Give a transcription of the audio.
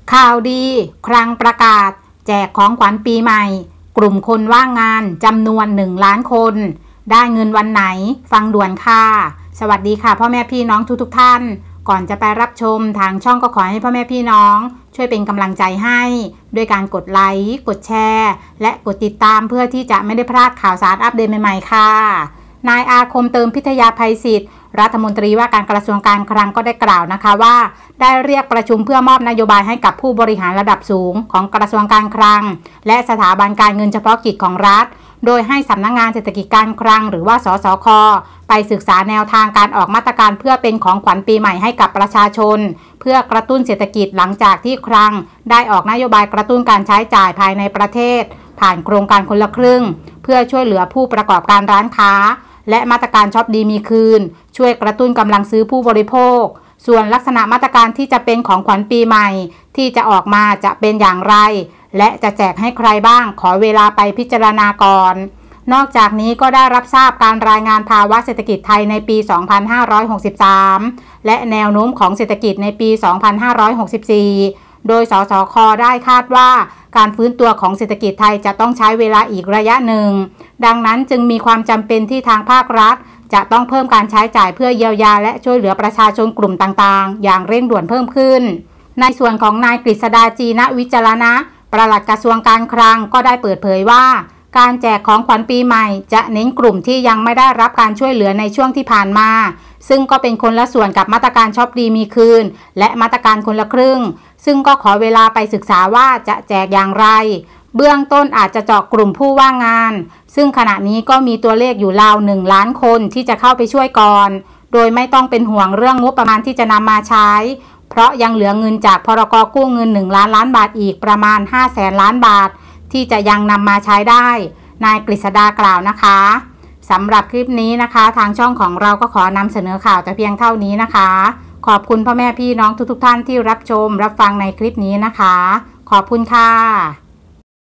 ข่าวดีคลังประกาศแจกของขวัญปีใหม่กลุ่มคนว่างงานจำนวน1 ล้านคนได้เงินวันไหนฟังด่วนค่ะสวัสดีค่ะพ่อแม่พี่น้องทุกท่านก่อนจะไปรับชมทางช่องก็ขอให้พ่อแม่พี่น้องช่วยเป็นกำลังใจให้ด้วยการกดไลค์กดแชร์และกดติดตามเพื่อที่จะไม่ได้พลาดข่าวสารอัปเดตใหม่ๆค่ะนายอาคมเติมพิทยาภัยศิษย์รัฐมนตรีว่าการกระทรวงการคลังก็ได้กล่าวนะคะว่าได้เรียกประชุมเพื่อมอบนโยบายให้กับผู้บริหารระดับสูงของกระทรวงการคลังและสถาบันการเงินเฉพาะกิจของรัฐโดยให้สำนักงานเศรษฐกิจการคลังหรือว่าสสค.ไปศึกษาแนวทางการออกมาตรการเพื่อเป็นของขวัญปีใหม่ให้กับประชาชนเพื่อกระตุ้นเศรษฐกิจหลังจากที่คลังได้ออกนโยบายกระตุ้นการใช้จ่ายภายในประเทศผ่านโครงการคนละครึ่งเพื่อช่วยเหลือผู้ประกอบการร้านค้าและมาตรการช็อปดีมีคืนช่วยกระตุ้นกำลังซื้อผู้บริโภคส่วนลักษณะมาตรการที่จะเป็นของขวัญปีใหม่ที่จะออกมาจะเป็นอย่างไรและจะแจกให้ใครบ้างขอเวลาไปพิจารณาก่อนนอกจากนี้ก็ได้รับทราบการรายงานภาวะเศรษฐกิจไทยในปี 2563 และแนวโน้มของเศรษฐกิจในปี 2564 โดยสสค.ได้คาดว่าการฟื้นตัวของเศรษฐกิจไทยจะต้องใช้เวลาอีกระยะหนึ่งดังนั้นจึงมีความจำเป็นที่ทางภาครัฐจะต้องเพิ่มการใช้จ่ายเพื่อเยียวยาและช่วยเหลือประชาชนกลุ่มต่างๆอย่างเร่งด่วนเพิ่มขึ้นในส่วนของนายกฤษดาจีนะวิจารณะปลัดกระทรวงการคลังก็ได้เปิดเผยว่าการแจกของขวัญปีใหม่จะเน้นกลุ่มที่ยังไม่ได้รับการช่วยเหลือในช่วงที่ผ่านมาซึ่งก็เป็นคนละส่วนกับมาตรการช็อปดีมีคืนและมาตรการคนละครึ่งซึ่งก็ขอเวลาไปศึกษาว่าจะแจกอย่างไรเบื้องต้นอาจจะเจาะกลุ่มผู้ว่างงานซึ่งขณะนี้ก็มีตัวเลขอยู่ราว1 ล้านคนที่จะเข้าไปช่วยก่อนโดยไม่ต้องเป็นห่วงเรื่องงบประมาณที่จะนำมาใช้เพราะยังเหลือเงินจากพรก.กู้เงิน1 ล้านล้านบาทอีกประมาณ500,000 ล้านบาทที่จะยังนำมาใช้ได้นายกฤษดากล่าวนะคะสำหรับคลิปนี้นะคะทางช่องของเราก็ขอนำเสนอข่าวแต่เพียงเท่านี้นะคะขอบคุณพ่อแม่พี่น้องทุกท่านที่รับชมรับฟังในคลิปนี้นะคะขอบคุณค่ะ